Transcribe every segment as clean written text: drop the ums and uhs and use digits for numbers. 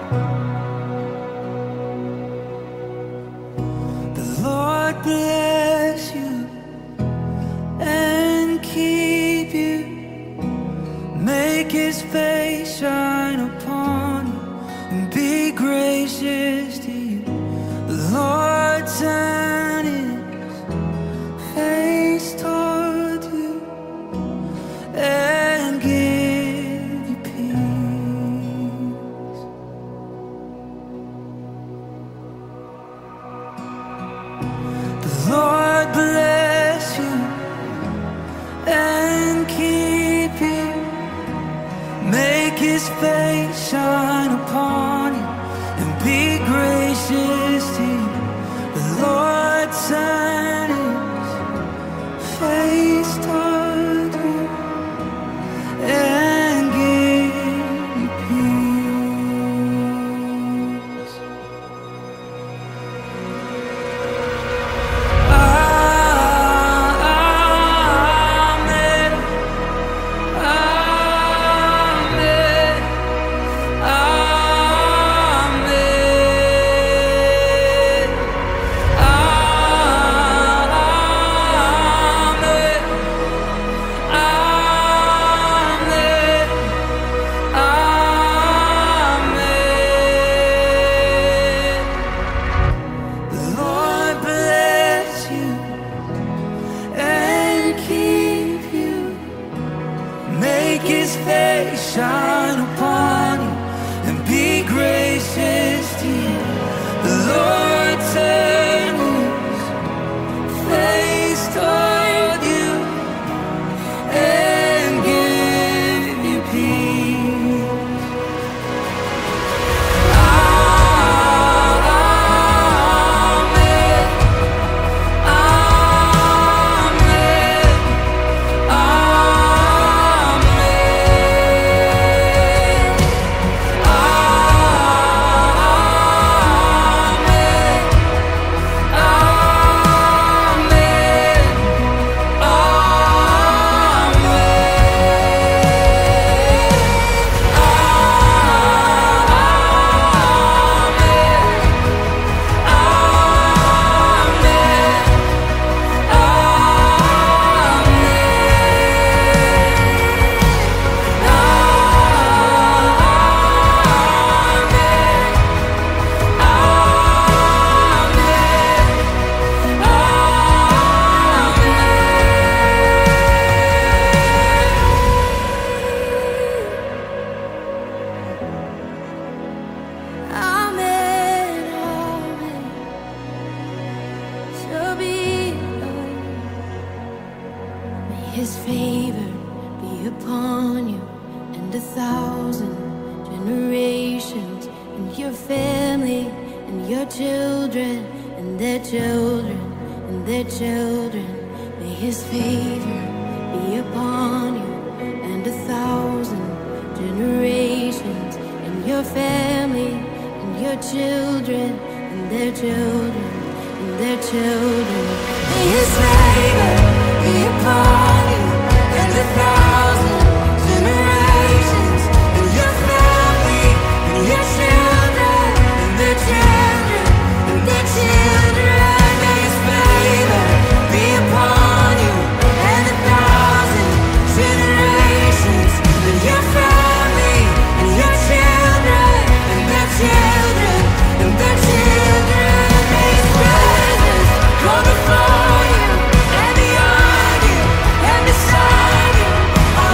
The Lord bless you and keep you, make His face shine upon you and be gracious to you. The Lord turn His face toward you and give you peace. The Lord bless you and keep you, make His face shine upon you and be gracious to you. The Lord turn His face toward you and give you peace. Amen. Amen. The Lord bless you and keep you, make His face shine upon you and be gracious to you. The Lord turn His face toward you and give you peace. Amen. Amen. His favor be upon you and 1,000 generations, and your family and your children and their children and their children. May His favor be upon you and 1,000 generations, and your family and your children and their children and their children. May His favor be upon you and 1,000 generations, and your family and your children and their children and their children. May His favor be upon you and 1,000 generations, and your family and your children and their children and their children. May His presence go before you and beyond you and beside you.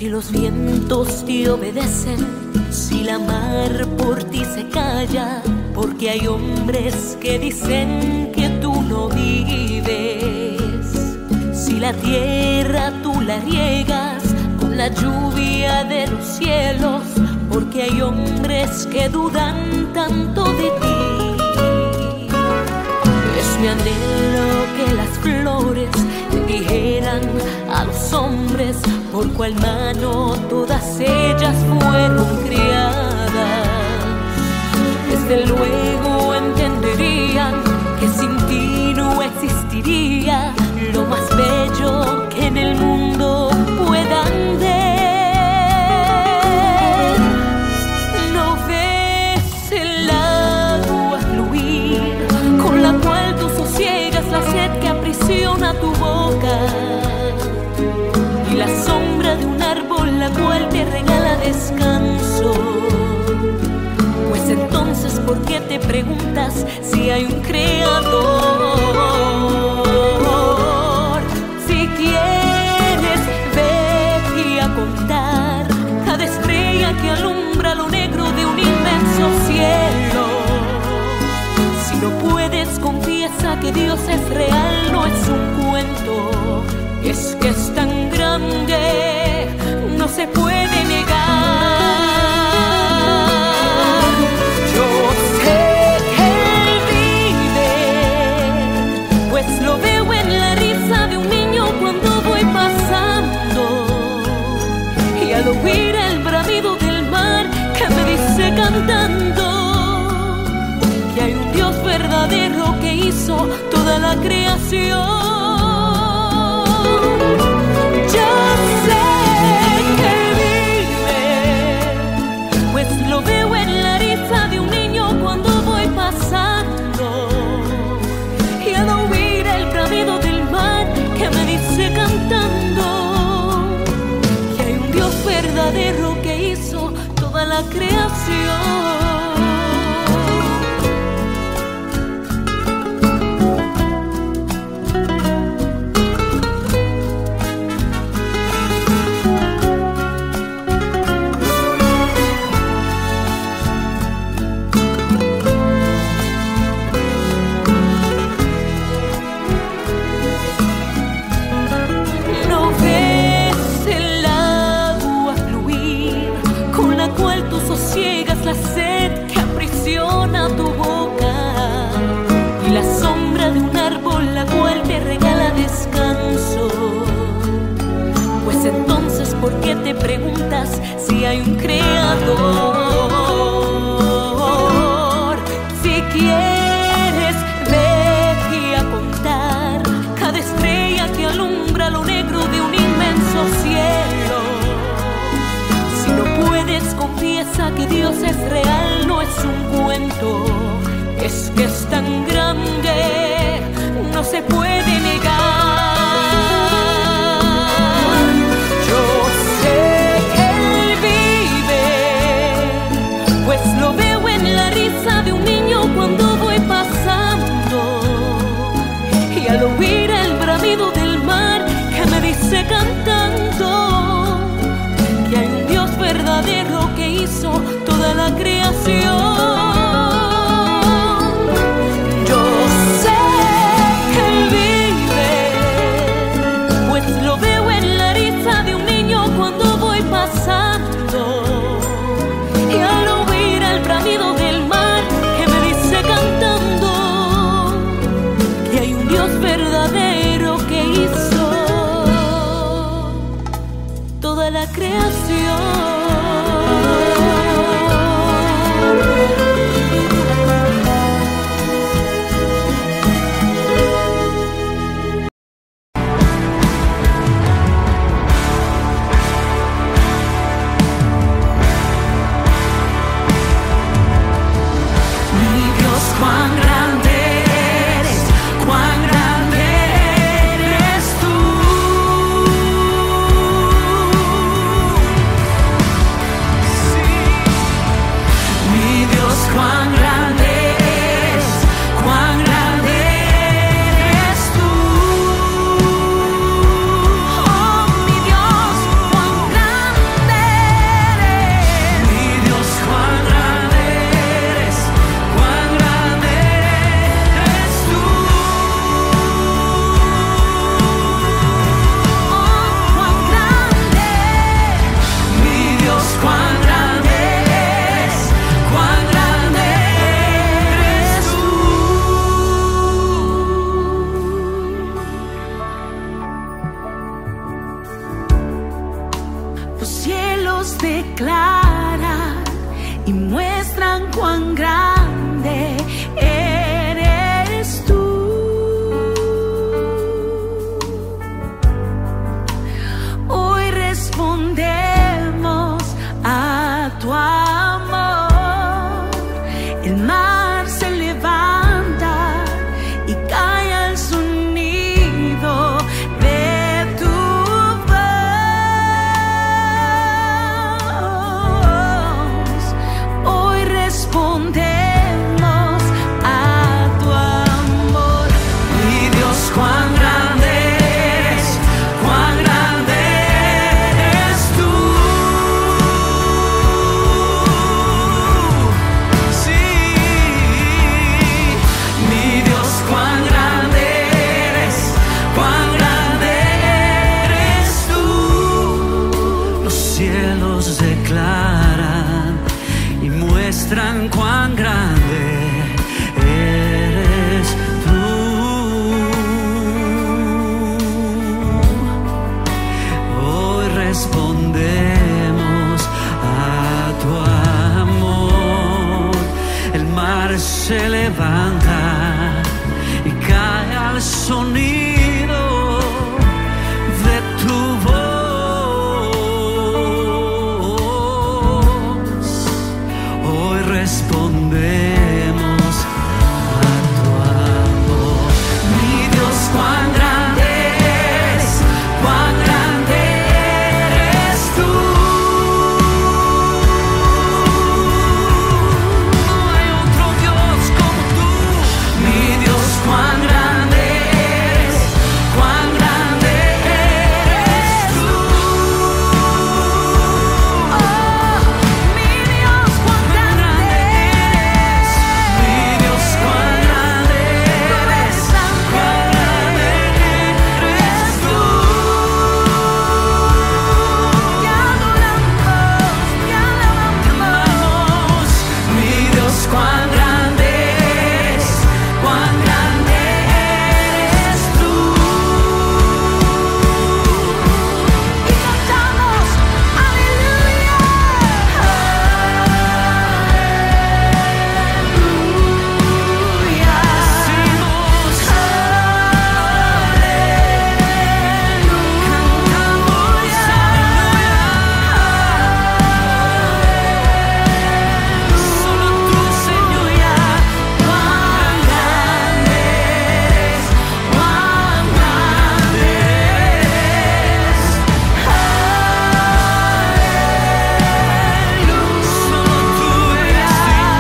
Si los vientos te obedecen, si la mar por ti se calla, porque hay hombres que dicen que tú no vives. Si la tierra tú la riegas con la lluvia de los cielos, porque hay hombres que dudan tanto de ti. Es mi anhelo que las flores le dijeran a los hombres por cuál mano todas ellas fueron criadas. Desde luego entenderían que sin ti no existiría lo más bello que en el mundo puedan ver. ¿No ves el agua fluir con la cual tú sosiegas la sed que aprisiona tu boca? Y la sombra de un árbol la cual te regala descanso. Pues entonces, ¿por qué te preguntas si hay un creador? Si quieres, vete a contar cada estrella que alumbra lo negro de un inmenso cielo. Si no puedes, confiesa que Dios es real, no es un cuento. Es que es tan grande, no se puede negar. Yo sé que Él vive, pues lo veo en la risa de un niño cuando voy pasando, y al oír el bramido del mar que me dice cantando que hay un Dios verdadero que hizo toda la creación. Yo sé que vive, pues lo veo en la risa de un niño cuando voy pasando, y al oír el bramido del mar que me dice cantando que hay un Dios verdadero que hizo toda la creación. La sed que aprisiona tu boca y la sombra de un árbol la cual te regala descanso. Pues entonces, ¿por qué te preguntas si hay un creador? Si quieres, vete a contar cada estrella que alumbra lo negro de un inmenso cielo. Si no puedes, confiesa que Dios es real, no es un cuento. Es que es tan grande, no se puede negar. Yo sé que Él vive, pues lo veo en la risa de un niño cuando voy pasando, y al oír el bramido del mar que me dice cantando que hay un Dios verdadero que hizo toda la creación. Yo sé que Él vive, pues lo veo en la risa de un niño cuando voy pasando, y al oír el bramido del mar que me dice cantando que hay un Dios verdadero que hizo toda la creación. cielos declaran y muestran cuán grande eres tú. Hoy respondemos a tu amor. El mar se levanta y calla el sonido de tu voz. Hoy respondemos a tu amor. Mi Dios, cuán grande eres, cuán grande eres tú. Sí, mi Dios, cuán grande eres, cuán grande eres tú. Los cielos declaran y muestran cuán grande eres tú. Hoy respondemos a tu amor. El mar se levanta y cae al sonido de tu voz. Hoy respondemos a tu amor. Mi Dios, cuán grande eres, cuán grande eres tú. No hay otro Dios como tú. Mi Dios, cuán grande eres, cuán grande eres tú. Oh, mi Dios, cuán grande eres. Mi Dios, cuán grande eres, cuán grande eres tú. Te adoramos, te alabamos. Mi Dios, cuán grande eres, cuán grande eres tú. Y cantamos, aleluya. Aleluya. Decimos, aleluya. Cantamos, aleluya. Solo tú, Señor, cuán grande eres, cuán grande eres. Aleluya. Solo tú eres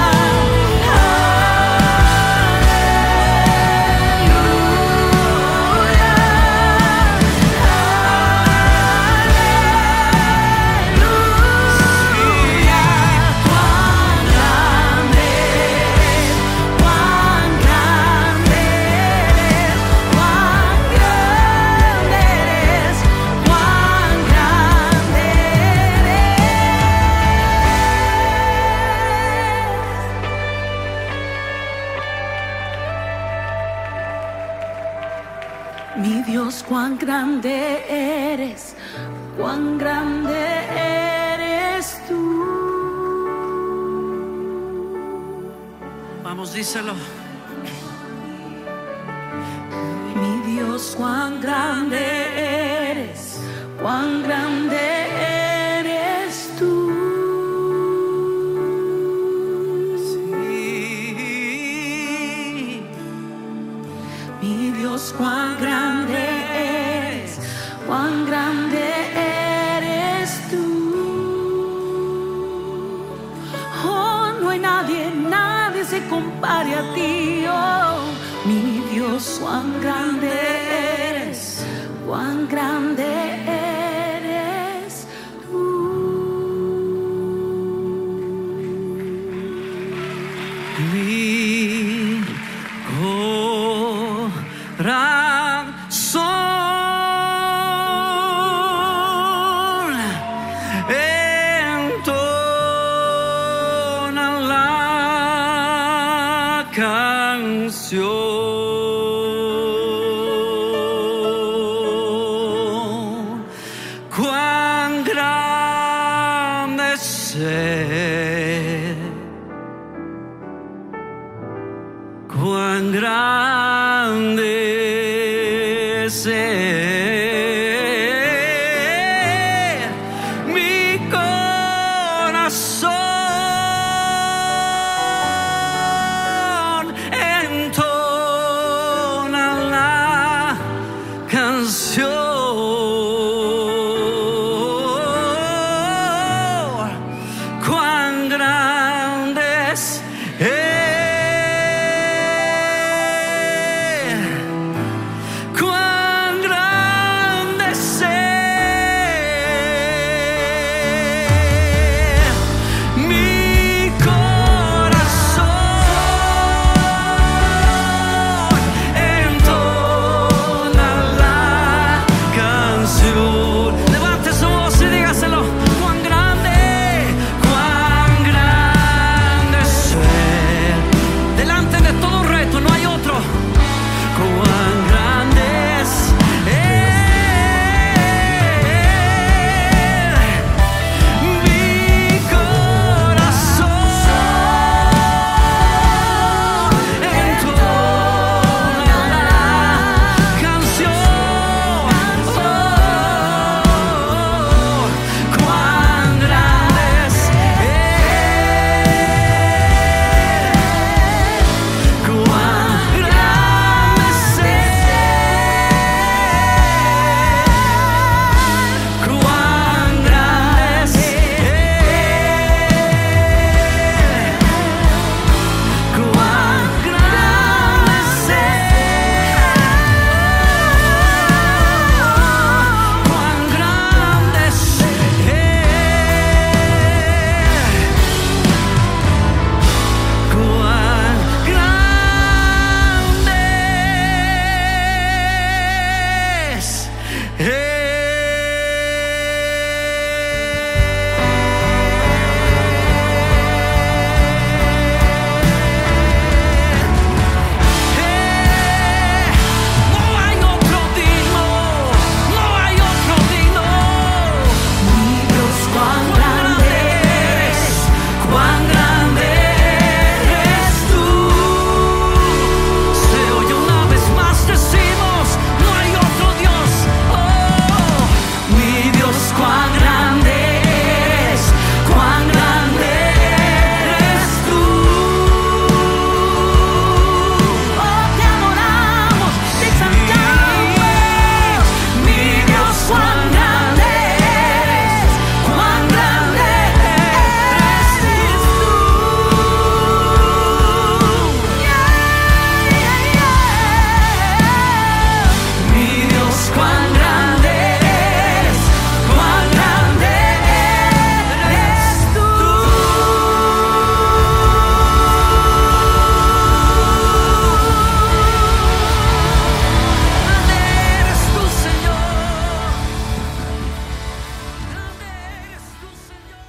mi Dios, cuán grande eres, cuán grande eres tú. Vamos, díselo. Mi Dios, cuán grande eres, cuán grande eres tú. Sí. Mi Dios, cuán grande eres, cuán grande eres tú. Oh, no hay nadie, nadie se compare a ti. Oh, mi Dios, cuán grande eres, cuán grande eres tú. Mi corazón entona la canción. Cuán grande sé cuán grande es mi corazón, entona la canción. Cuán grande es cuán grande es mi corazón, entona la canción. Levante su voz y dígaselo. Cuán grande soy. Delante de todo reto no hay otro. Cuán grande es mi corazón, entona la canción. Cuán grande es cuán grande es cuán grande es cuán grande es cuán grande es cuán grandes. No hay otro digno, no hay otro digno. Mi Dios, cuán grande eres, cuán grande eres tú. Se oye una vez más, decimos, no hay otro Dios. Oh, mi Dios, cuán grande eres, cuán grande eres tú. Oh, te adoramos, te exaltamos. Mi Dios, cuán grande eres, cuán grande eres tú. Mi Dios, cuán grande eres, cuán grande eres tú. Grande eres tú, Señor. Grande eres tú, Señor.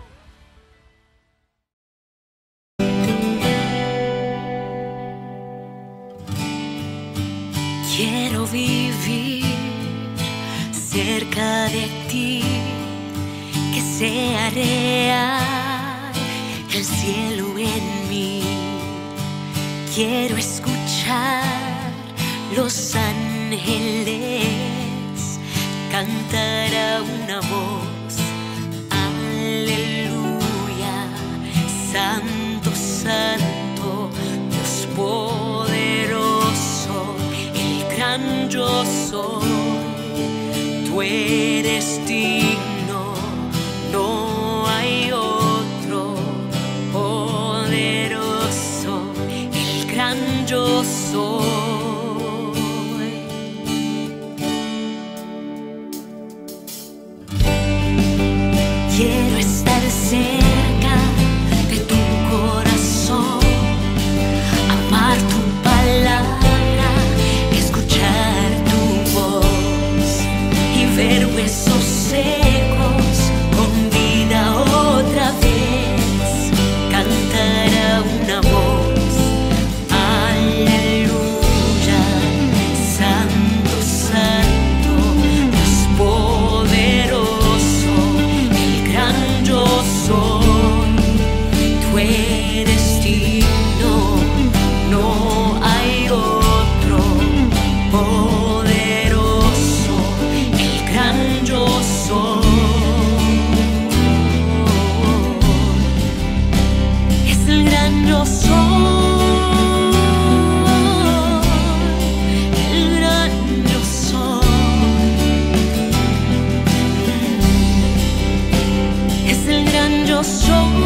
Quiero vivir cerca de ti, que sea real el cielo en mí. Quiero escuchar los ángeles cantar a una voz. Aleluya, santo, santo, Dios poderoso, el gran yo soy. Tú eres digno, no hay otro poderoso, el gran yo soy. Quiero estar cerca de tu corazón, amar tu palabra, escuchar tu voz y ver huesos secos yo soy.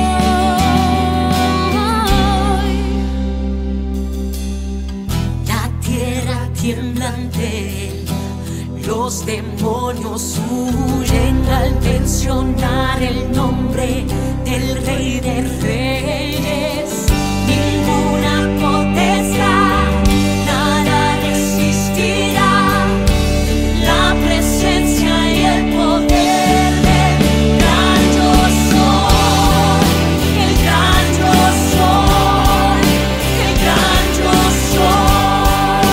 La tierra tiembla ante él, los demonios huyen al mencionar el nombre del Rey de Reyes. Ninguna potestad, nada resistirá la presencia y el poder del gran yo soy, el gran yo soy, el gran yo soy,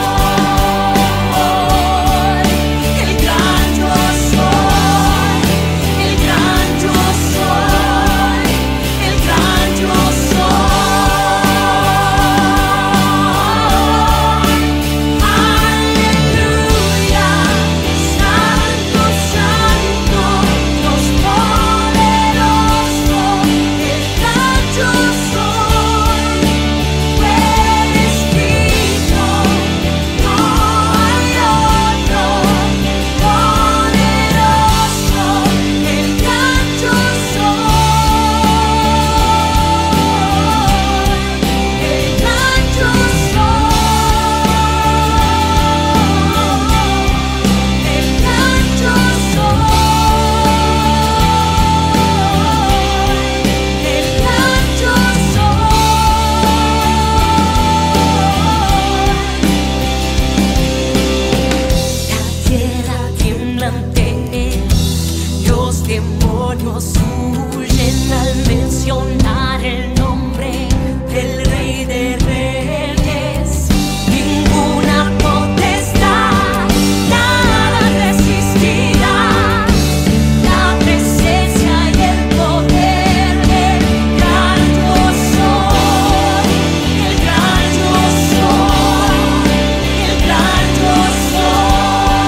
el gran yo soy, el gran yo soy, el gran yo soy. Demonios huyen al mencionar el nombre del Rey de Reyes. Ninguna potestad, nada resistirá la presencia y el poder del gran yo soy, el gran yo soy, el gran yo soy.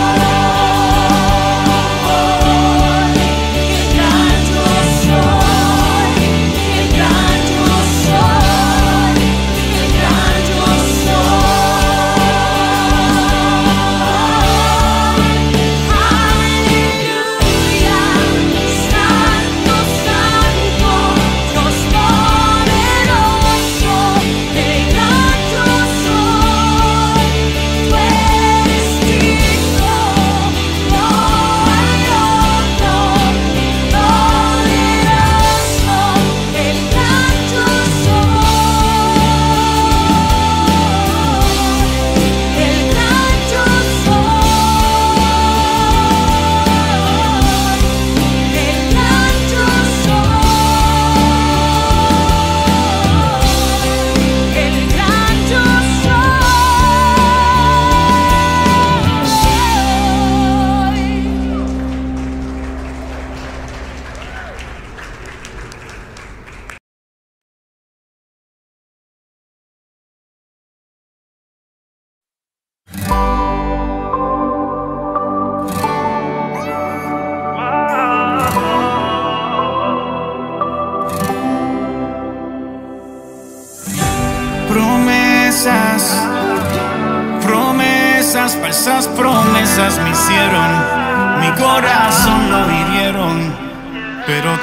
Promesas, falsas promesas me hicieron, mi corazón lo hirieron, pero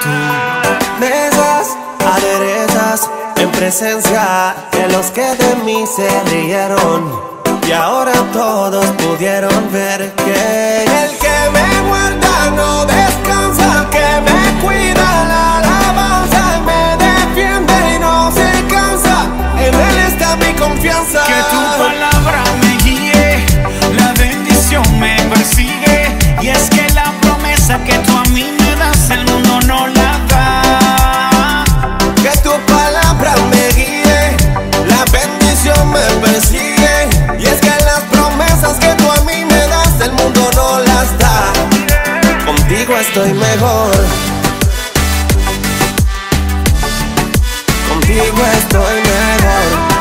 tú mesas aderezas en presencia de los que de mí se rieron, y ahora todos pudieron ver que el que me guarda no descansa, que me cuida la alabanza, me defiende y no se cansa, en él está mi confianza. Que tu palabra me guíe, la bendición me persigue, y es que la promesa que tú a mí me das, el mundo no la da. Que tu palabra me guíe, la bendición me persigue, y es que las promesas que tú a mí me das, el mundo no las da. Contigo estoy mejor, contigo estoy mejor,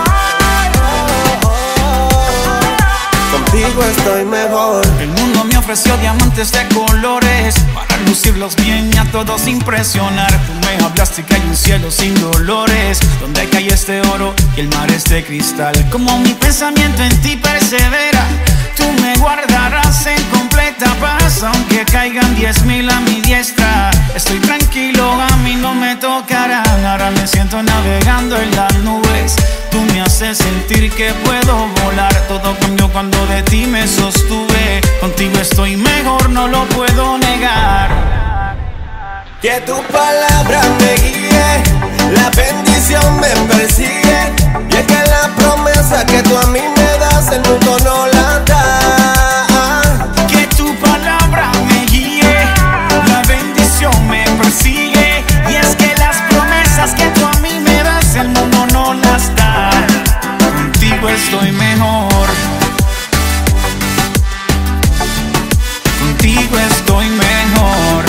contigo estoy mejor. El mundo me ofreció diamantes de colores para lucirlos bien y a todos impresionar. Tú me hablaste que hay un cielo sin dolores, donde cae este oro y el mar es de cristal. Como mi pensamiento en ti persevera, tú me guardarás en completa paz. Aunque caigan 10,000 a mi diestra, estoy tranquilo a mi tocarán. Ahora me siento navegando en las nubes. Tú me haces sentir que puedo volar. Todo cambió cuando de ti me sostuve. Contigo estoy mejor, no lo puedo negar. Que tu palabra me guíe, la bendición me persigue. Y es que la promesa que tú a mí me das, el mundo no la da. Que tu palabra me guíe, la bendición me persigue. Y es que las promesas que tú a mí me das, el mundo no las da. Contigo estoy mejor. Contigo estoy mejor.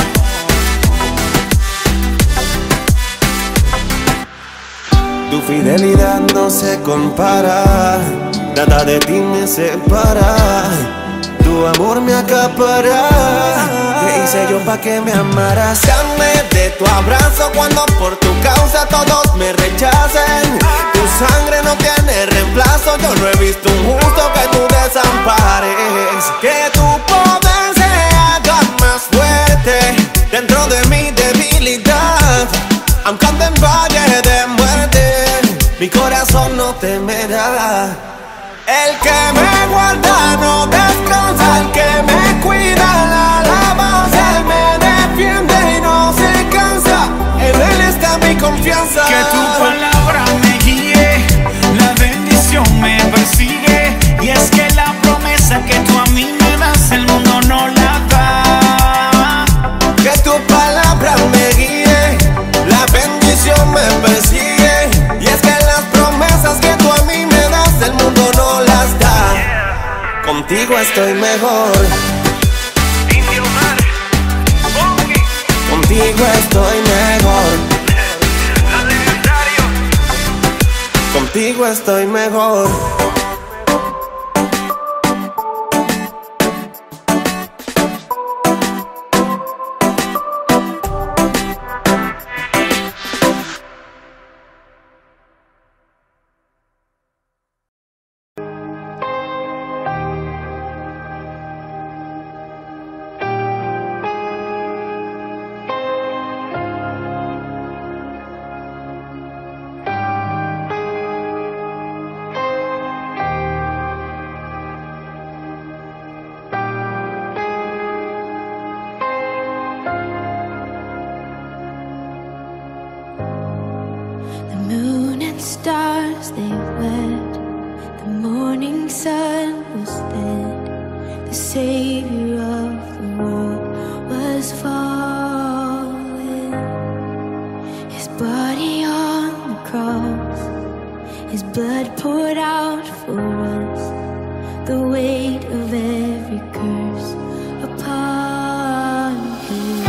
Tu fidelidad no se compara, nada de ti me separa. Tu amor me acapara. ¿Qué hice yo pa' que me amaras? Dame de tu abrazo cuando por tu causa todos me rechacen. Tu sangre no tiene reemplazo, yo no he visto un justo que tú desampares. Que tu poder se haga más fuerte dentro de mi debilidad. Aunque ande en valle de muerte, mi corazón no temerá. El que me guarda no descansa, el que me cuida la alabanza. Él me defiende y no se cansa, en él está mi confianza. Que tu palabra me guíe, la bendición me persigue. Y es que la promesa que tú a mí me das, el mundo no la da. Que tu palabra me guíe, la bendición me persigue. Y es que las promesas que tú a mí me das, el mundo no las da. Contigo estoy mejor. Contigo estoy mejor. Contigo estoy mejor. Stars they wept, the morning sun was dead, the Savior of the world was falling. His body on the cross, his blood poured out for us, the weight of every curse upon him.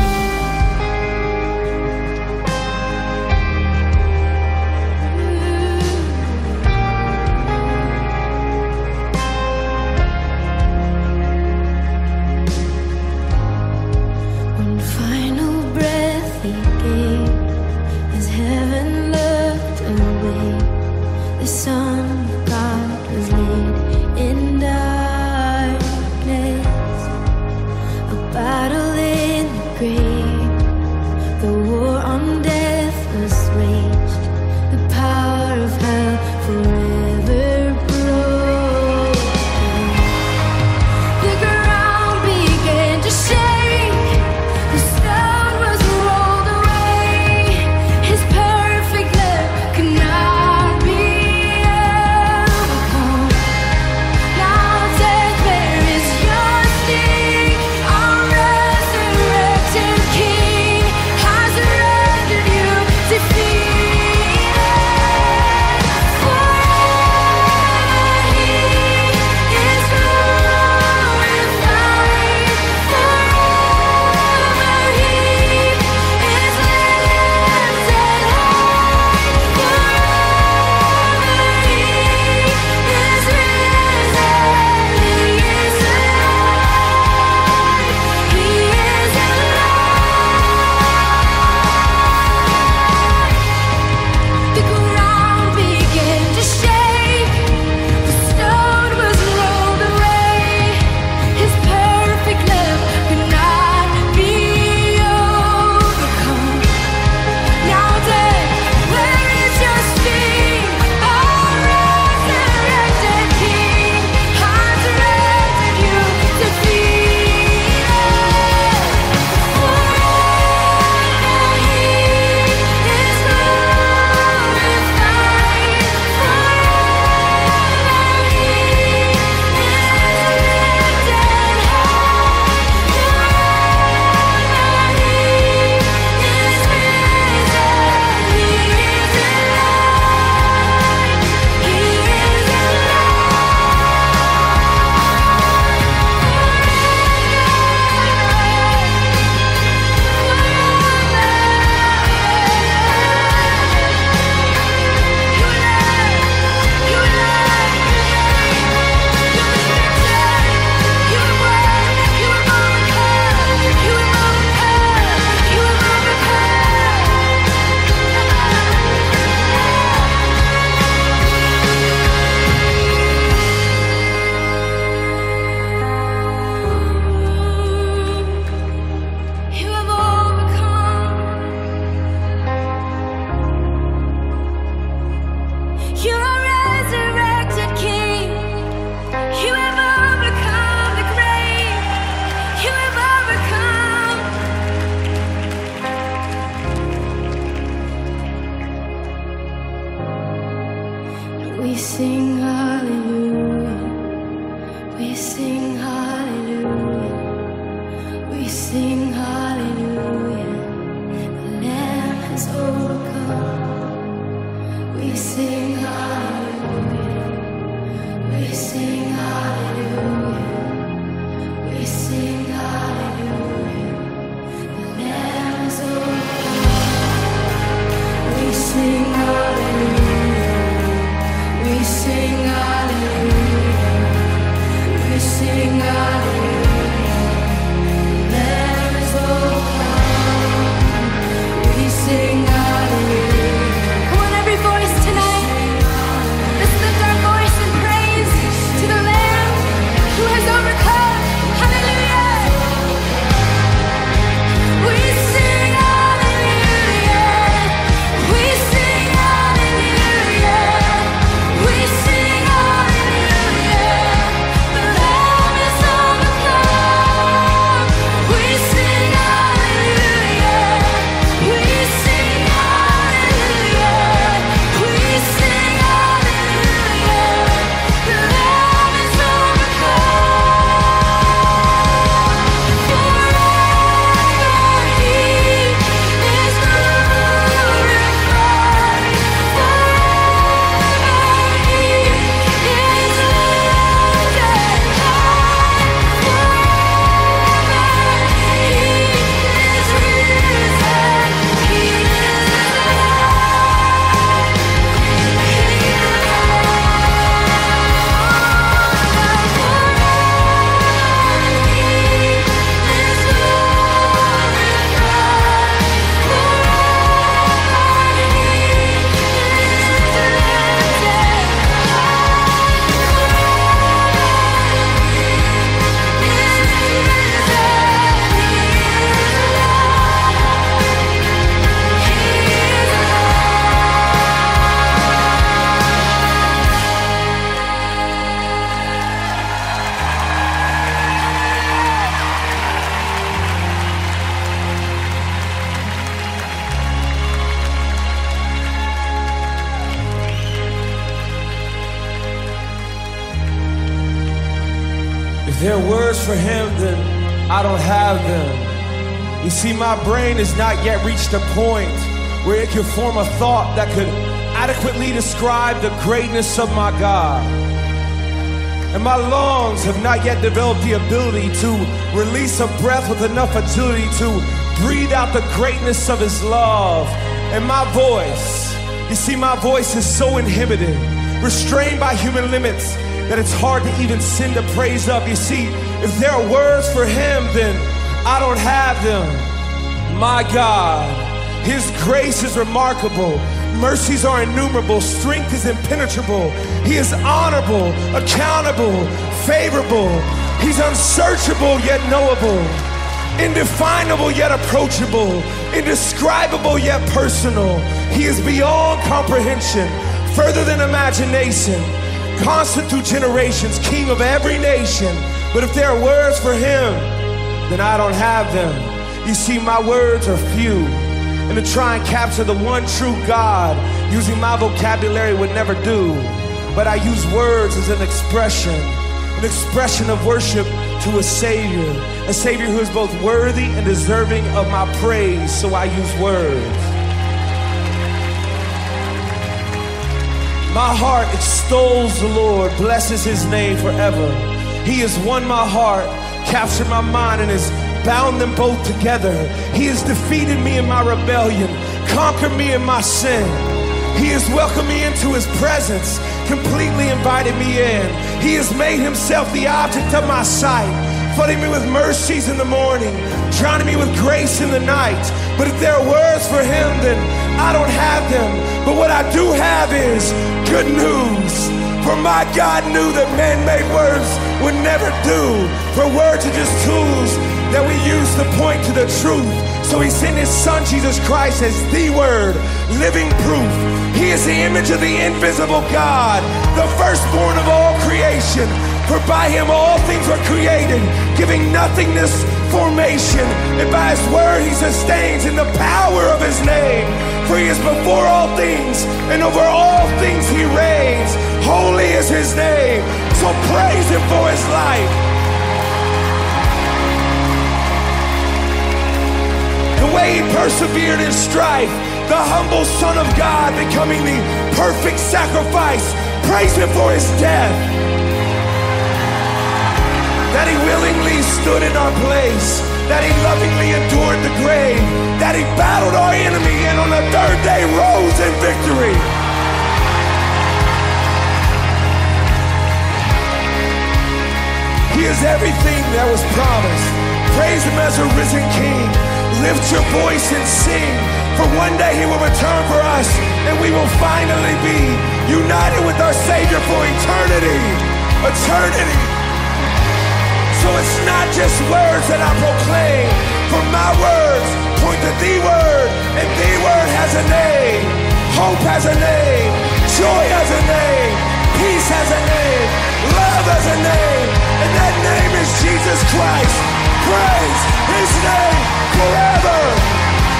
Forever sing hallelujah. We sing hallelujah. We sing hallelujah. The Lamb has overcome. We sing hallelujah. We sing hallelujah. We sing hallelujah. The Lamb has overcome. We sing hallelujah. We sing hallelujah. We sing hallelujah. The Lamb has overcome. We sing hallelujah. Come on, every voice tonight. Let's lift our voice in praise to the Lamb who has overcome. Hallelujah. We sing hallelujah. We sing hallelujah. We sing hallelujah. The Lamb is overcome. We sing hallelujah. We sing hallelujah. We sing hallelujah. The Lamb is overcome. Forever He is glorified. Forever He is lifted high. Forever He is risen. He is alive. He is If there are words for him, then I don't have them. You see, my brain has not yet reached a point where it could form a thought that could adequately describe the greatness of my God. And my lungs have not yet developed the ability to release a breath with enough agility to breathe out the greatness of his love. And my voice, you see, my voice is so inhibited, restrained by human limits, that it's hard to even send a praise up. You see, if there are words for him, then I don't have them. My God, his grace is remarkable. Mercies are innumerable. Strength is impenetrable. He is honorable, accountable, favorable. He's unsearchable yet knowable. Indefinable yet approachable. Indescribable yet personal. He is beyond comprehension, further than imagination. Constant through generations, king of every nation. But if there are words for him, then I don't have them. You see, my words are few. And to try and capture the one true God, using my vocabulary would never do. But I use words as an expression of worship to a Savior who is both worthy and deserving of my praise. So I use words. My heart extols the Lord, blesses his name forever. He has won my heart, captured my mind, and has bound them both together. He has defeated me in my rebellion, conquered me in my sin. He has welcomed me into his presence, completely invited me in. He has made himself the object of my sight, flooding me with mercies in the morning, drowning me with grace in the night. But if there are words for him, then I don't have them. But what I do have is good news. For my God knew that man-made words would never do. For words are just tools that we use to point to the truth. So he sent his son Jesus Christ as the word, living proof. He is the image of the invisible God, the firstborn of all creation. For by him all things were created, giving nothingness formation. And by his word he sustains in the power of his name. For He is before all things, and over all things He reigns. Holy is His name, so praise Him for His life. The way He persevered in strife, the humble Son of God becoming the perfect sacrifice. Praise Him for His death, that He willingly stood in our place, that He lovingly endured the grave, that He battled our enemy and on the third day rose in victory. He is everything that was promised. Praise Him as a risen King. Lift your voice and sing, for one day He will return for us, and we will finally be united with our Savior for eternity. Eternity. So it's not just words that I proclaim, for my words point to the Word, and the Word has a name. Hope has a name. Joy has a name. Peace has a name. Love has a name. And that name is Jesus Christ. Praise His name forever.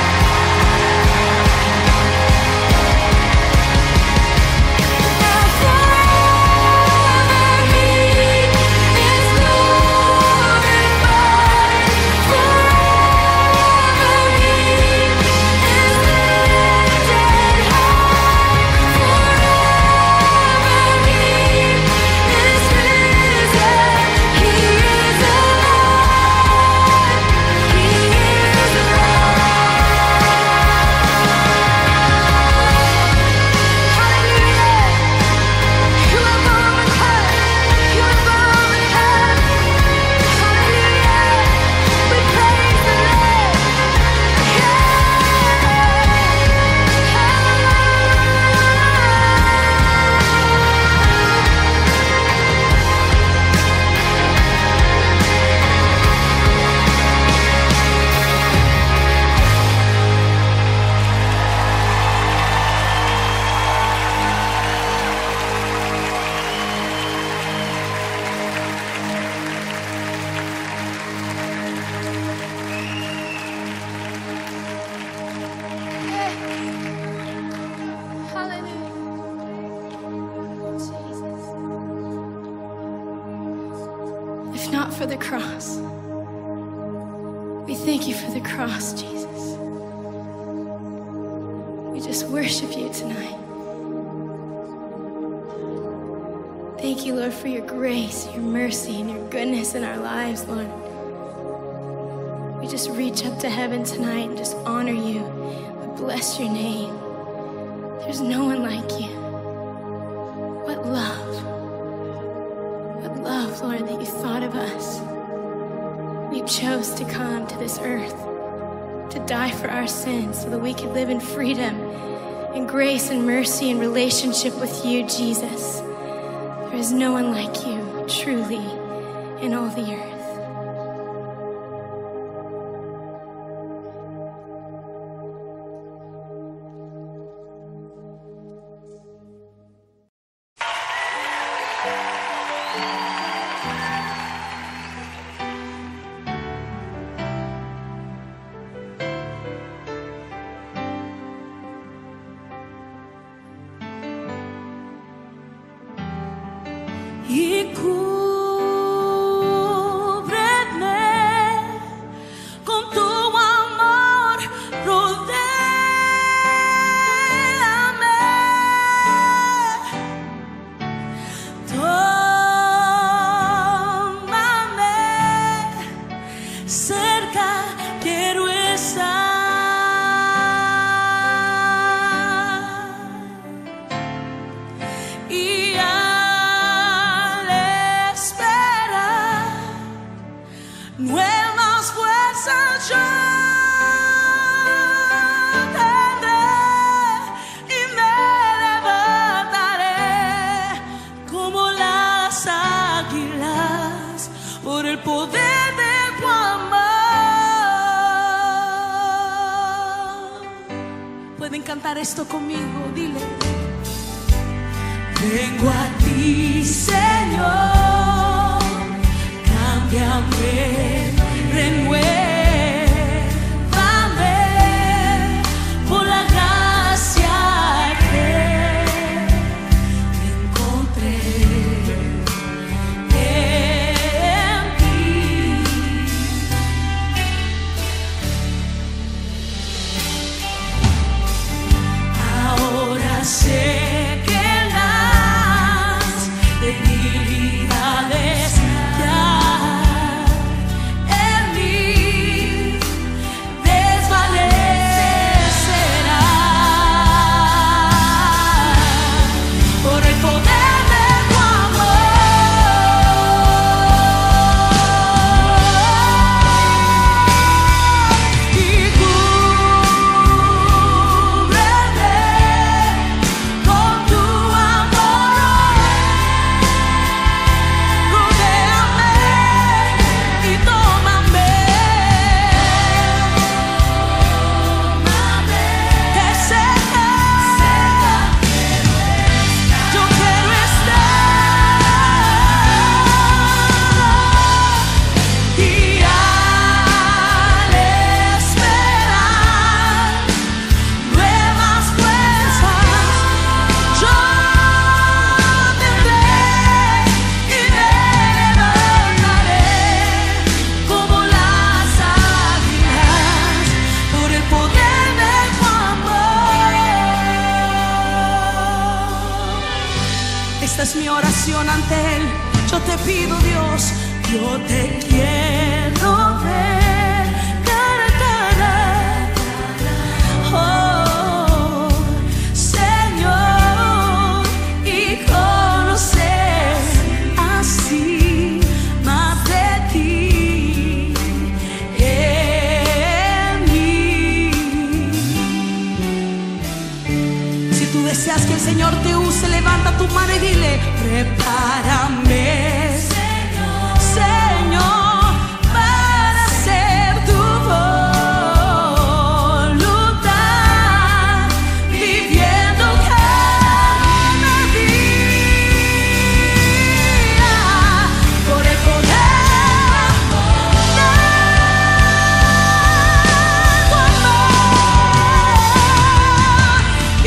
For the cross. We thank You for the cross, Jesus. We just worship You tonight. Thank You, Lord, for Your grace, Your mercy, and Your goodness in our lives, Lord. We just reach up to heaven tonight and just honor You. We bless Your name. There's no one like You. What love. Love, Lord, that You thought of us. You chose to come to this earth to die for our sins so that we could live in freedom and grace and mercy and relationship with You, Jesus. There is no one like You, truly, in all the earth. Y cúbreme con Tu amor, rodéame, tómame cerca, quiero estar. Y nuevas fuerzas yo tendré y me levantaré como las águilas por el poder de Tu amor. Pueden cantar esto conmigo, dile. Vengo a Ti, Señor, cámbiame, renuévame por la gracia Esta es mi oración ante Él. Yo te pido, Dios, yo te quiero ver cara a cara. Oh, Señor, y conocer así más de ti en mí. Si tú deseas que el Señor te use, levanta tu mano y dile: prepárame, Señor, para hacer tu voluntad, viviendo cada día por el poder de tu amor. Y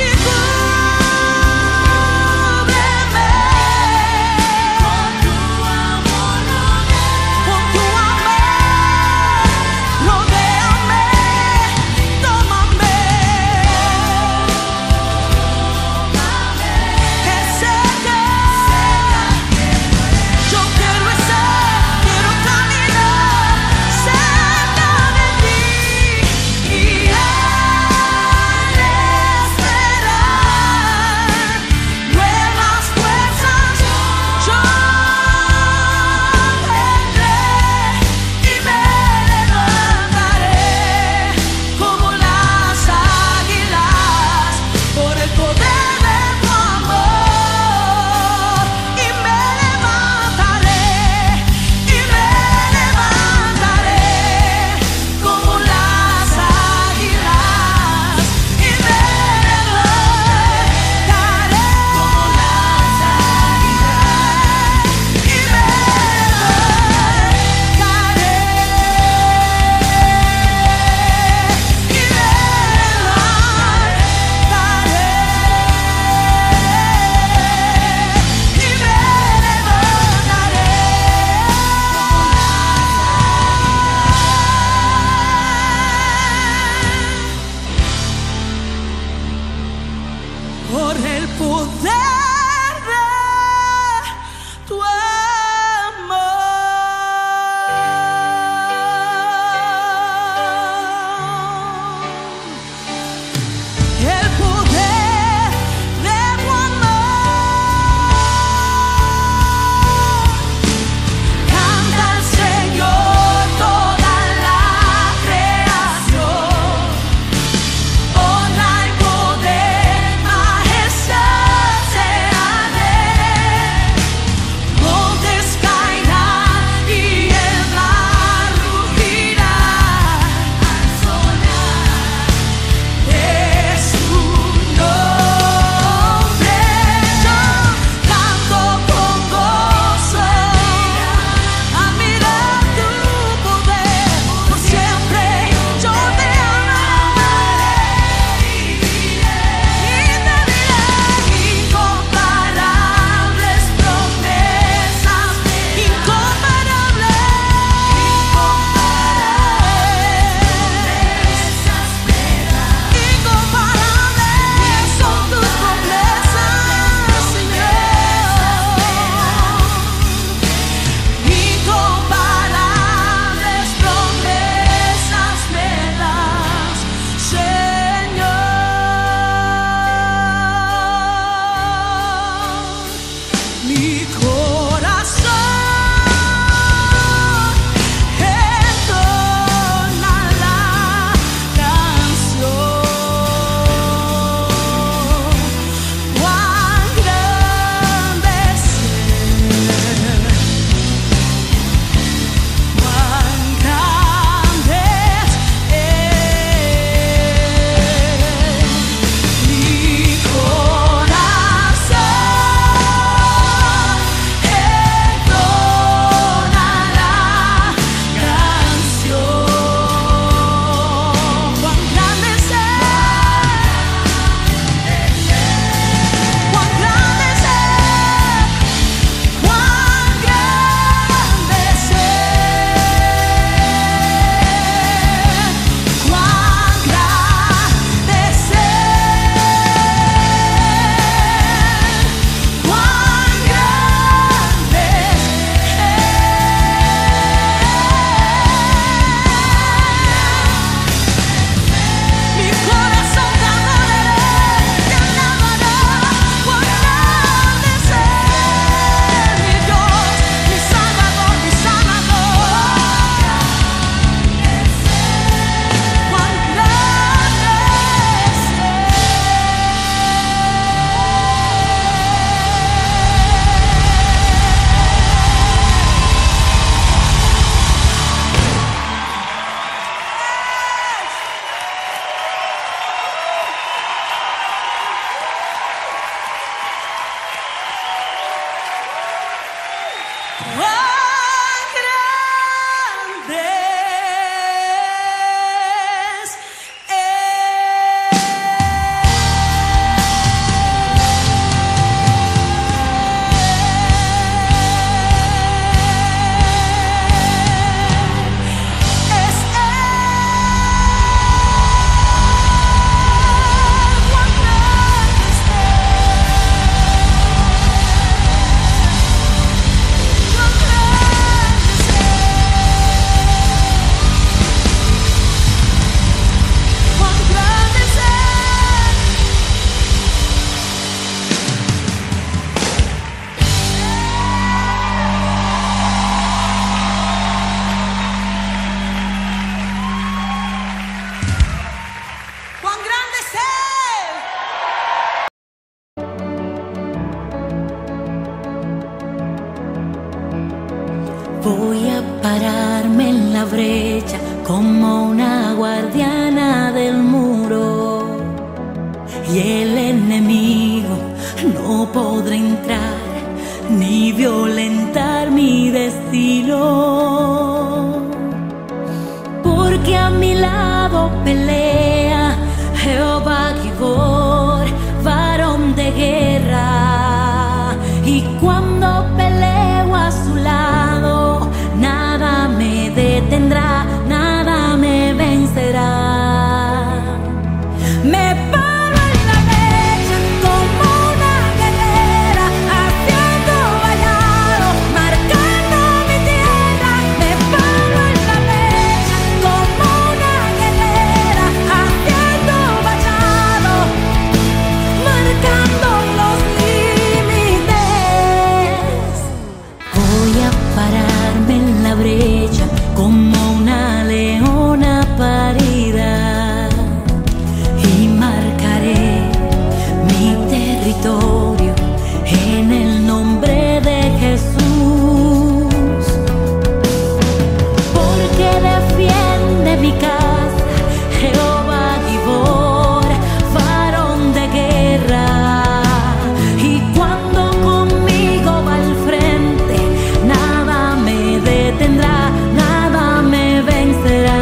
por el poder de tu amor, el poder de tu amor. Canta al Señor toda la creación, honra y poder, majestad, Señor. Voy a pararme en la brecha como una guardiana del muro, y el enemigo no podrá entrar ni violentar mi destino, porque a mi lado pelea Jehová Gibor, varón de guerra, y cuando peleo a su lado, nada me detendrá, nada me vencerá. Me paro en la brecha como una guerrera, haciendo vallado, marcando mi tierra. Me paro en la brecha como una guerrera, haciendo vallado, marcando los límites. Voy a pararme en la brecha como una leona parida, y marcaré mi territorio en el nombre de Jesús, porque defiende mi casa Jehová Gibor, varón de guerra, y cuando conmigo va al frente, nada me detendrá, nada me vencerá.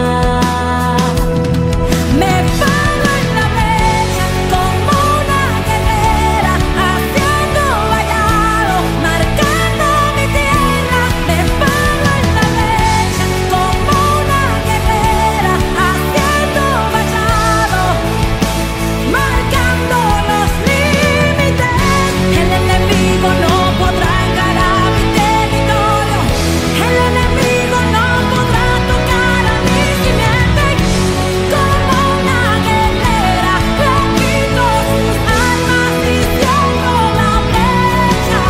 Me paro en la brecha como una guerrera, haciendo vallado, marcando mi tierra. Me paro en la brecha como una guerrera, haciendo vallado, marcando los límites. El enemigo no podrá ganar mi territorio, el enemigo no podrá tocar a mi simiente. Como una guerrera, le quito sus armas y cierro la brecha.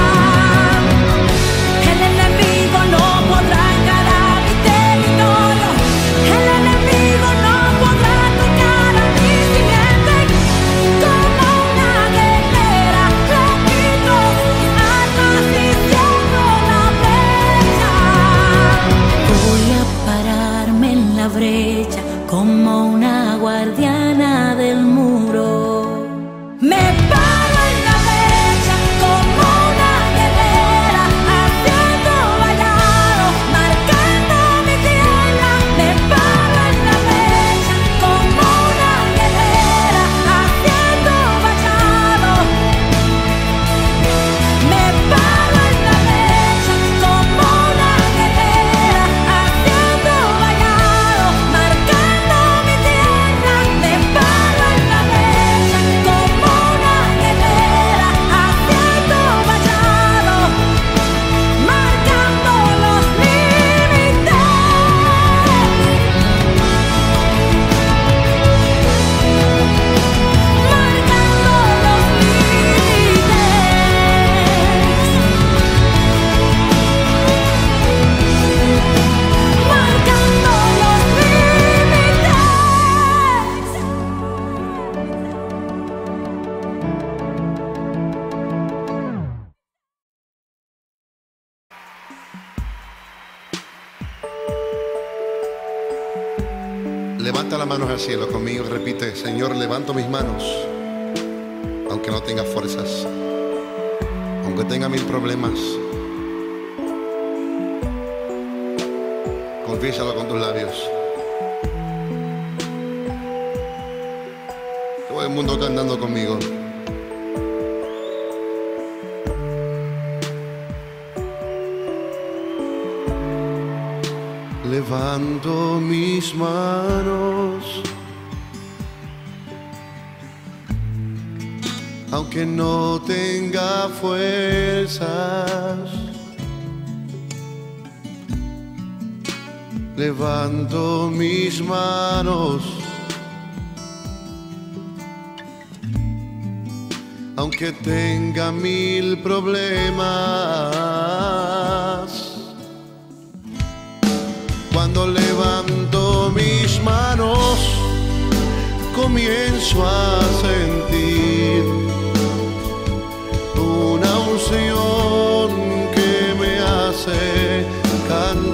El enemigo no podrá ganar mi territorio, el enemigo no podrá tocar a mi simiente. Como una guerrera, le quito sus armas y cierro la brecha. Voy a pararme en la brecha como una guardiana del muro. Me paro en la brecha como una guerrera, haciendo vallado, marcando mi tierra. Me paro en la brecha como una guerrera, haciendo vallado. Me paro en la brecha como una guerrera, haciendo vallado, marcando mi tierra. Me paro en la brecha como una guerrera, haciendo vallado, marcando los límites. Marcando los límites. Marcando los Levanta las manos al cielo conmigo y repite: Señor, levanto mis manos, aunque no tenga fuerzas, aunque tenga mil problemas. Confiésalo con tus labios. Todo el mundo cantando conmigo. Levanto mis manos, aunque no tenga fuerzas. Levanto mis manos, aunque tenga mil problemas. Cuando levanto mis manos, comienzo a sentir una unción que me hace cantar.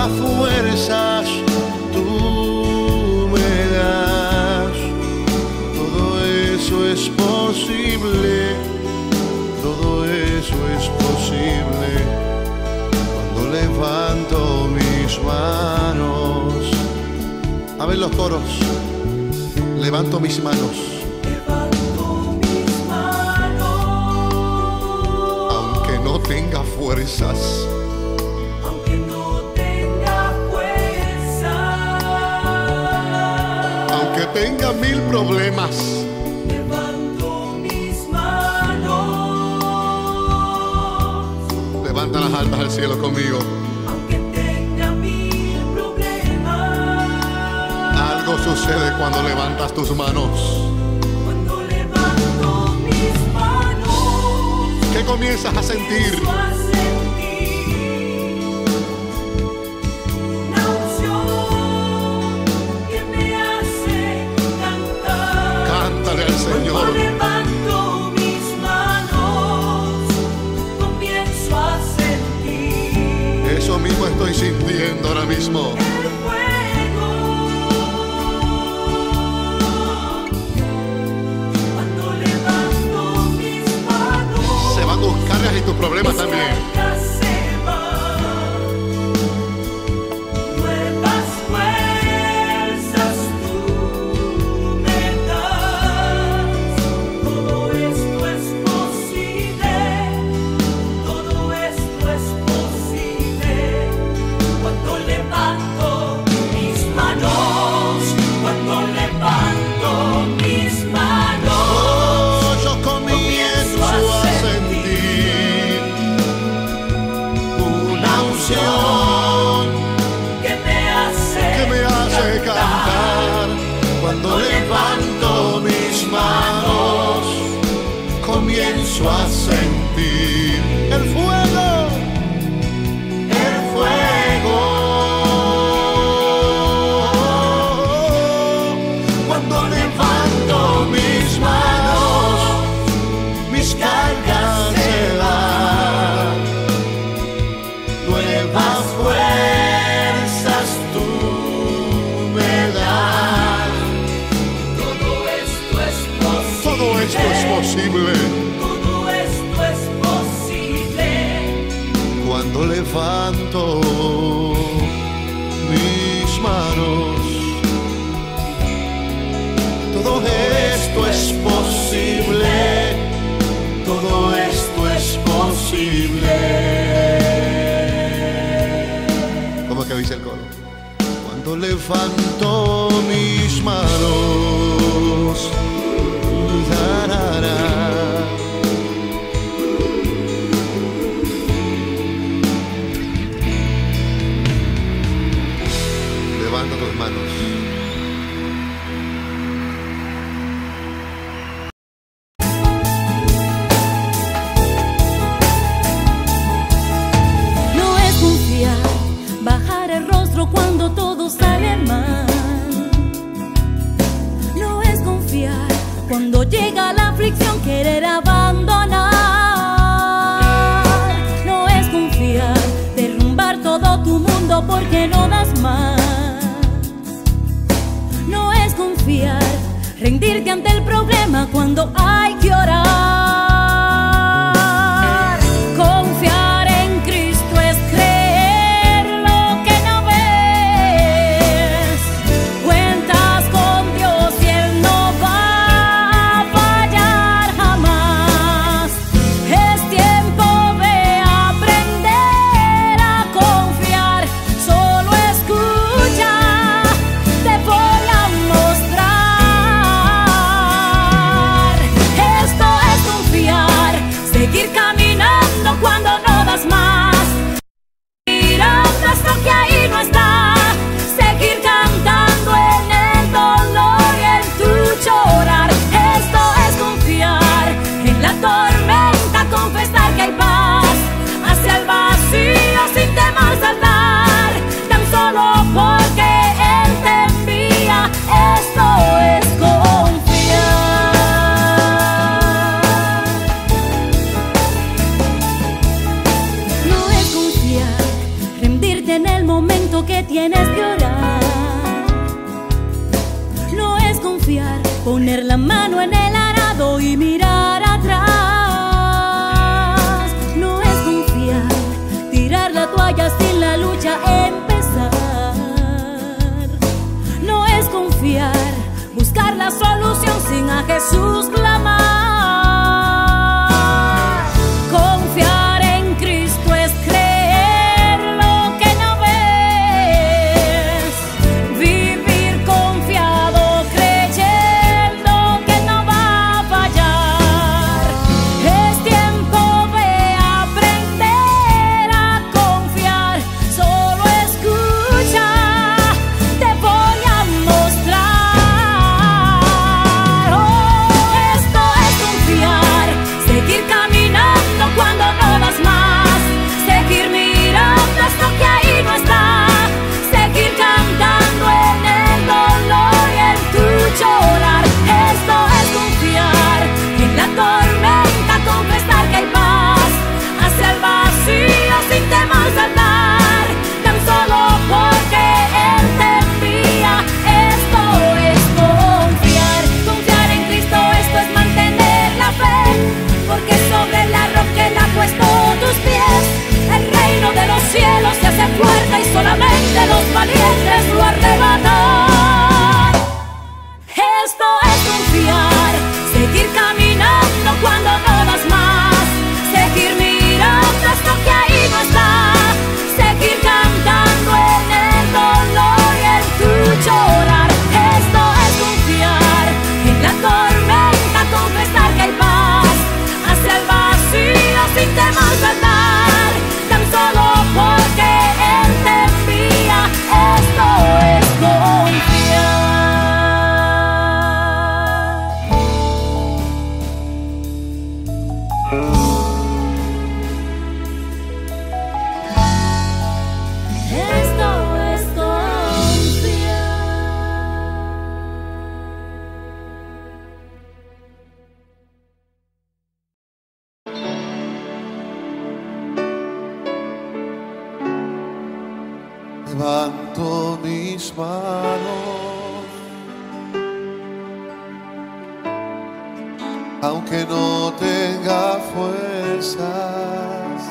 nuevas fuerzas tú me das. Todo eso es posible, todo eso es posible cuando levanto mis manos. A ver los coros. Levanto mis manos. Aunque no tenga fuerzas. Aunque tenga mil problemas. Levanto mis manos. Levanta las almas al cielo conmigo. Aunque tenga mil problemas. Algo sucede cuando levantas tus manos. Cuando levanto mis manos. ¿Qué comienzas a sentir? Una unción que me hace cantar. Cántale al Señor. Cuando levanto mis manos, comienzo a sentir Eso mismo estoy sintiendo ahora mismo. el fuego. Cuando levanto mis manos, Se van tus cargas y tus problemas también. se van. Nuevas fuerzas tú me das. Todo esto es posible. Todo esto es posible cuando levanto mis manos. Cuando levanto mis manos. Oh, yo comienzo a sentir una unción Que me hace cantar. Cuando levanto mis manos, comienzo a sentir el fuego. El fuego. Cuando levanto mis manos, mis cargas se van. Nuevas fuerzas tú me das. Todo esto es posible. Todo esto es posible Todo esto es posible cuando levanto mis manos. Todo esto es posible. Todo esto es posible. ¿Cómo es que dice el coro? Cuando levanto mis manos. Da-da-da. Levanta tus manos. No es confiar, bajar el rostro cuando todo sale mal. No es confiar, cuando llega la aflicción querer abandonar. No es confiar, derrumbar todo tu mundo porque no das más. No es confiar, rendirte ante el problema cuando hay que orar. Confiar en Cristo es creer lo que no ves. Cuentas con Dios y Él no va a fallar jamás. Es tiempo de aprender a confiar. Solo escucha, te voy a mostrar. Esto es confiar, seguir caminando cuando no das más. Mirando hasta que ahí no está, seguir cantando en el dolor y en tu llorar. Esto es confiar, en la tormenta confesar que hay paz, hacia el vacío sin temor saltar, tan solo porque Él te envía. Esto es confiar. No es confiar, rendirte en el momento momento que tienes que orar. No es confiar, poner la mano en el arado y mirar atrás. No es confiar, tirar la toalla sin la lucha empezar. No es confiar, buscar la solución sin a Jesús clamar. Confiar en Cristo es creer lo que no ves, vivir confiado creyendo que no va a fallar. Es tiempo de aprender a confiar, solo escucha, te voy a mostrar. Oh, esto es confiar, seguir caminando cuando no das más, seguir mirando esto que ahí no está, seguir cantando en el dolor y en tu llorar. Esto es confiar, en la tormenta confesar que hay paz, hacia el vacío sin temor saltar, tan solo porque Él te envía. Esto es confiar, confiar en Cristo, esto es mantener la fe, porque sobre la roca Él ha puesto tus pies. El reino de los cielos se hace fuerte y solamente los valientes lo arrebatan. Esto es confiar, seguir caminando cuando no das más, seguir mirando esto que ahí no está, seguir cantando en el dolor y en tu llorar. Esto es confiar, en la tormenta confesar que hay paz, hacia el vacío sin temor saltar, tan solo porque Él te envía. Esto es confiar. Esto es confiar. Levanto mis manos, aunque no tenga fuerzas.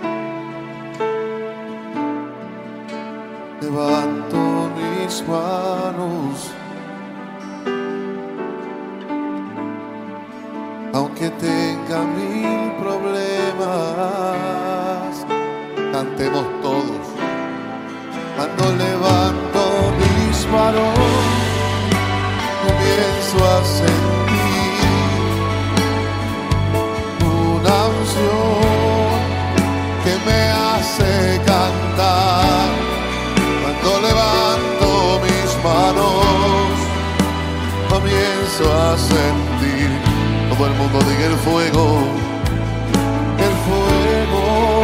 Levanto mis manos, aunque tenga 1000 problemas. Cantemos todos. Cuando levanto mis manos, comienzo a sentir una unción que me hace cantar. Cuando levanto mis manos, comienzo a sentir. Todo el mundo diga el fuego, el fuego.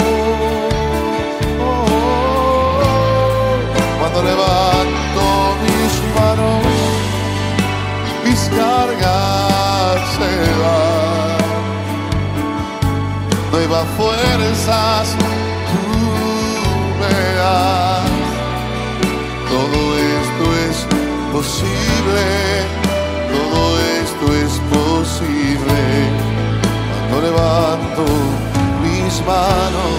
Cuando levanto mis manos, mis cargas se van. Nuevas fuerzas tú me das. Todo esto es posible, todo esto es posible. Cuando levanto mis manos,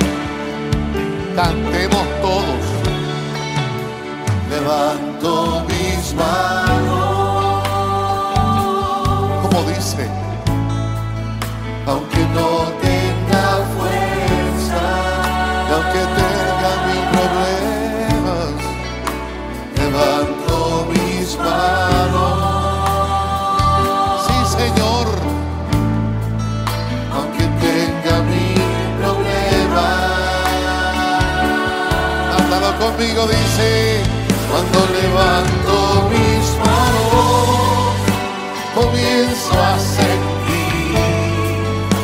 cantemos todos. Levanto mis manos, como dice, aunque no tenga fuerza, y aunque tenga 1000 problemas, levanto mis manos. Sí, Señor, aunque tenga 1000 problemas. Cántalo conmigo, dice. Cuando levanto mis manos, comienzo a sentir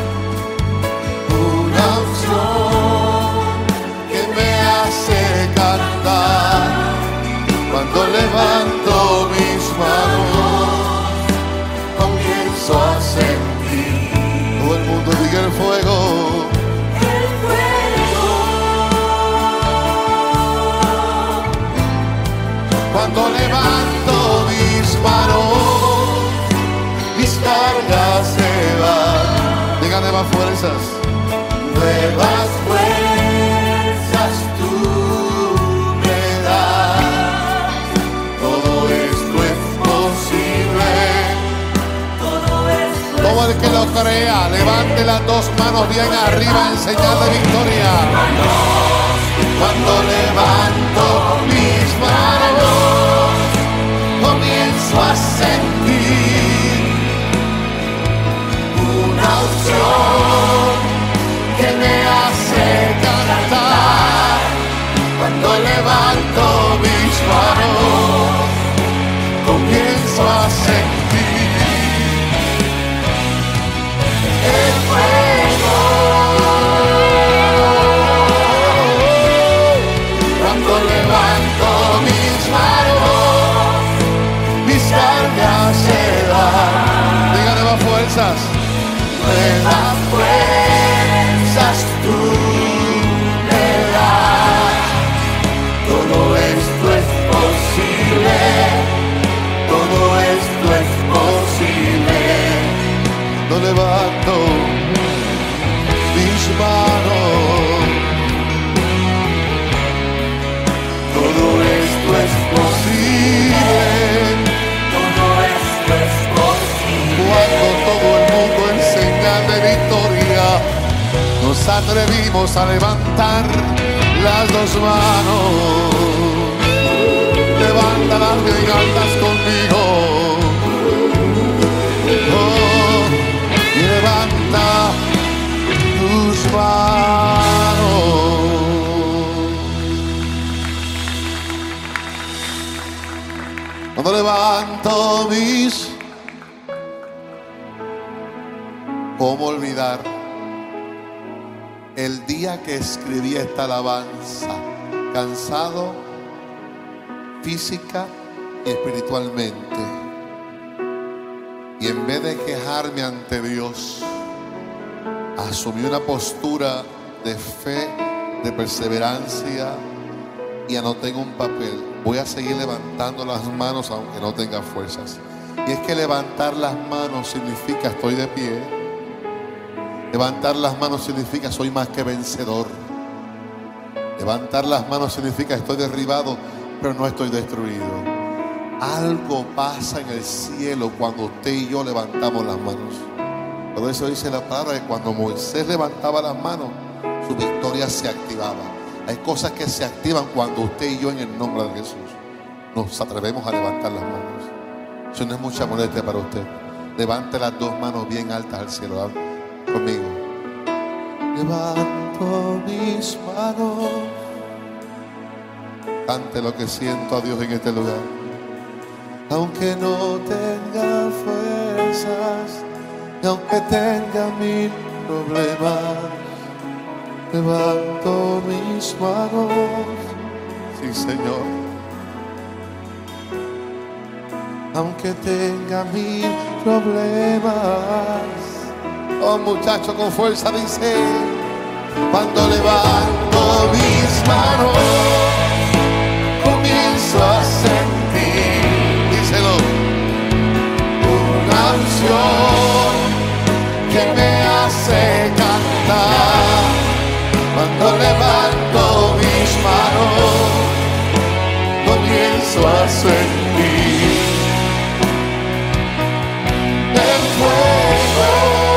una unción que me hace cantar. Cuando levanto mis manos, comienzo a sentir. Todo el mundo diga el fuego. Cuando levanto mis manos, mis cargas se van. Diga nuevas fuerzas. Nuevas fuerzas tú me das. Todo esto es posible. Todo el que lo crea, levante las dos manos bien arriba en señal de victoria. Cuando levanto mis manos, comienzo a sentir una unción que me hace cantar. Cuando levanto mis manos, comienzo a sentir el fuego. Cuando levanto mis manos, mis cargas se dan. Diga nuevas fuerzas. Nuevas fuerzas tú me das. Todo esto es posible. Todo esto es posible. No levanto mis manos. Todo esto es posible. Todo esto es posible. Cuando todo el mundo en señal de victoria nos atrevimos a levantar las dos manos. Levántalas bien altas conmigo. Oh, y levanta tus manos. Cuando levanto mis, ¿cómo olvidar el día que escribí esta alabanza? Cansado física y espiritualmente. Y en vez de quejarme ante Dios, asumí una postura de fe, de perseverancia y anoté en un papel: voy a seguir levantando las manos aunque no tenga fuerzas. Y es que levantar las manos significa estoy de pie. Levantar las manos significa soy más que vencedor. Levantar las manos significa estoy derribado, pero no estoy destruido. Algo pasa en el cielo cuando usted y yo levantamos las manos. Por eso dice la palabra que cuando Moisés levantaba las manos, su victoria se activaba. Hay cosas que se activan cuando usted y yo, en el nombre de Jesús, nos atrevemos a levantar las manos. Eso no es mucha molestia para usted. Levante las dos manos bien altas al cielo. Conmigo. Levanto mis manos. Cante lo que siento a Dios en este lugar. Aunque no tenga fuerzas y aunque tenga mil problemas, levanto mis manos. Sí, Señor. Aunque tenga mil problemas. Oh, muchacho, con fuerza dice: cuando levanto mis manos, comienzo a sentir, díselo, una unción que me hace cantar. Cuando levanto mis manos, comienzo a sentir el fuego.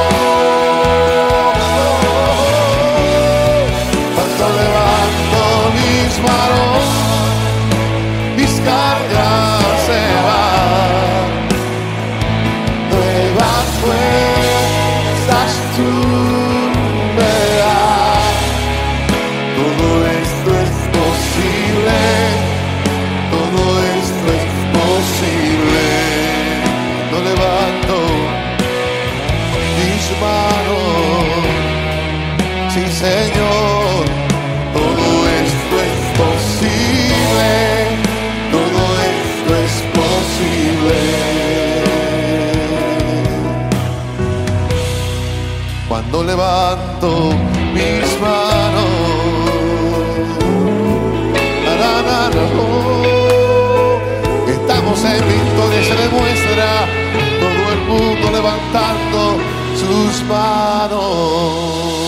Cuando levanto mis manos, mis cargas se van. Nuevas fuerzas tú me das. Todo esto es posible. Todo esto es posible. No levanto mis manos. Sí, Señor. Todo esto es posible. Todo esto es posible. Cuando levanto mis manos, demuestra. Todo el mundo levantando sus manos.